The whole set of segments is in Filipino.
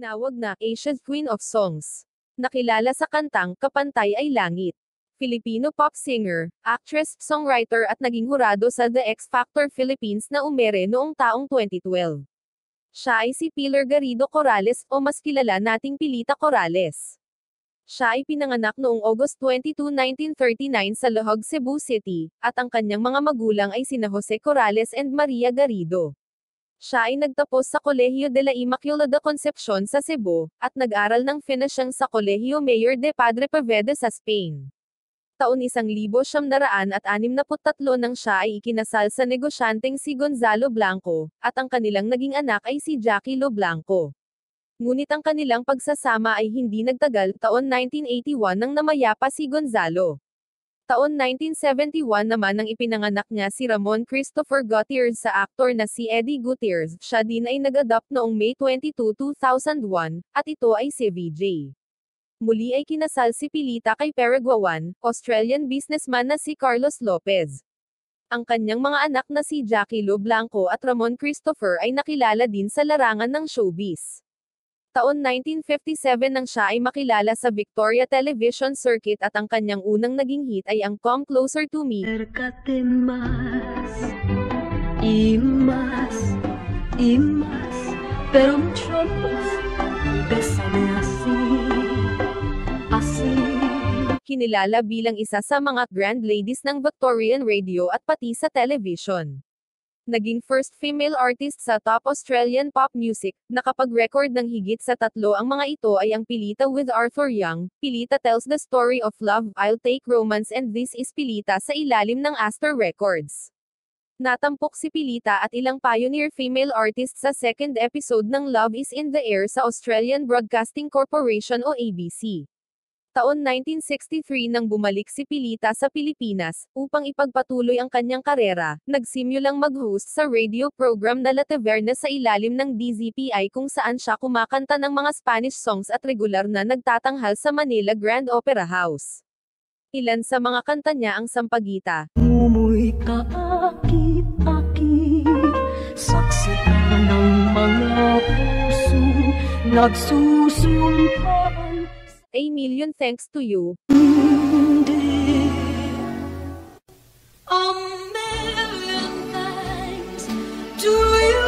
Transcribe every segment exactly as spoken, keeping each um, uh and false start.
Tinawag na Asia's Queen of Songs. Nakilala sa kantang Kapantay ay Langit. Filipino pop singer, actress, songwriter at naging hurado sa The X Factor Philippines na umere noong taong twenty twelve. Siya ay si Pilar Garrido Corrales o mas kilala nating Pilita Corrales. Siya ay pinanganak noong August twenty-second, nineteen thirty-nine sa Lohog, Cebu City, at ang kanyang mga magulang ay sina Jose Corrales and Maria Garrido. Siya ay nagtapos sa Colegio de la Immaculada Concepcion sa Cebu, at nag-aral ng Finishing sa Colegio Mayor de Padre Poveda sa Spain. Taon isang libo siyam na raan at anim na puttatlo nang siya ay ikinasal sa negosyanteng si Gonzalo Blanco, at ang kanilang naging anak ay si Jackie Lo Blanco. Ngunit ang kanilang pagsasama ay hindi nagtagal, taon nineteen eighty-one nang namayapa si Gonzalo. Taon nineteen seventy-one naman nang ipinanganak niya si Ramon Christopher Gutierrez sa aktor na si Eddie Gutierrez. Siya din ay nag-adopt noong May twenty-second, two thousand one, at ito ay si V J. Muli ay kinasal si Pilita kay Paraguayan, Australian businessman na si Carlos Lopez. Ang kanyang mga anak na si Jackie Lo Blanco at Ramon Christopher ay nakilala din sa larangan ng showbiz. Taon nineteen fifty-seven nang siya ay makilala sa Victoria Television Circuit at ang kanyang unang naging hit ay ang Come Closer to Me. Acércate más, y más, y más, pero mucho más, bésame así, así. Kinilala bilang isa sa mga grand ladies ng Victorian radio at pati sa television. Naging first female artist sa top Australian pop music, nakapag-record ng higit sa tatlo. Ang mga ito ay ang Pilita with Arthur Young, Pilita Tells the Story of Love, I'll Take Romance and This is Pilita sa ilalim ng Astor Records. Natampok si Pilita at ilang pioneer female artists sa second episode ng Love is in the Air sa Australian Broadcasting Corporation o A B C. Taon nineteen sixty-three nang bumalik si Pilita sa Pilipinas, upang ipagpatuloy ang kanyang karera, nagsimulang mag-host sa radio program na La Taverna sa ilalim ng D Z P I kung saan siya kumakanta ng mga Spanish songs at regular na nagtatanghal sa Manila Grand Opera House. Ilan sa mga kanta niya ang Sampaguita, Umuy ka akit-akit, saksi ka ng mga pusong nagsusumpaan. A Million Thanks to You, Hindi. A million thanks to you,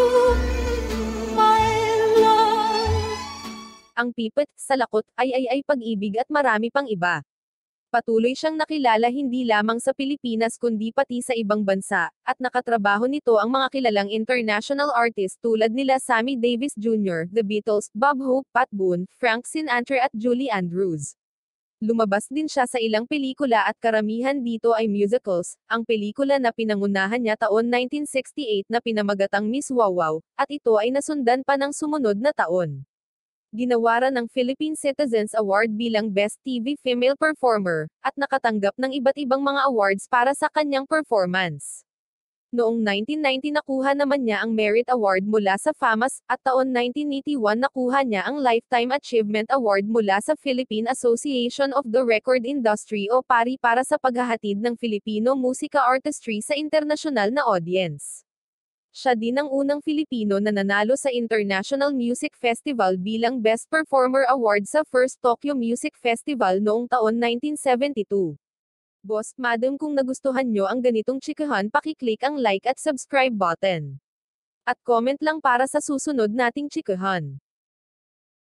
my love. Ang Pipit, Salakot, Ay Ay Ay Pag-ibig at marami pang iba. Patuloy siyang nakilala hindi lamang sa Pilipinas kundi pati sa ibang bansa, at nakatrabaho nito ang mga kilalang international artists tulad nila Sammy Davis Junior, The Beatles, Bob Hope, Pat Boone, Frank Sinatra at Julie Andrews. Lumabas din siya sa ilang pelikula at karamihan dito ay musicals, ang pelikula na pinangunahan niya taon nineteen sixty-eight na pinamagatang Miss Wow-Wow, at ito ay nasundan pa ng sumunod na taon. Ginawaran ng Philippine Citizens Award bilang Best T V Female Performer, at nakatanggap ng iba't ibang mga awards para sa kanyang performance. Noong nineteen ninety nakuha naman niya ang Merit Award mula sa FAMAS, at taon nineteen eighty-one nakuha niya ang Lifetime Achievement Award mula sa Philippine Association of the Record Industry o PARI para sa paghahatid ng Filipino musika artistry sa internasyonal na audience. Siya din ang unang Filipino na nanalo sa International Music Festival bilang Best Performer Award sa First Tokyo Music Festival noong taon nineteen seventy-two. Boss, madam, kung nagustuhan nyo ang ganitong chikahan, pakiclick ang like at subscribe button. At comment lang para sa susunod nating chikahan.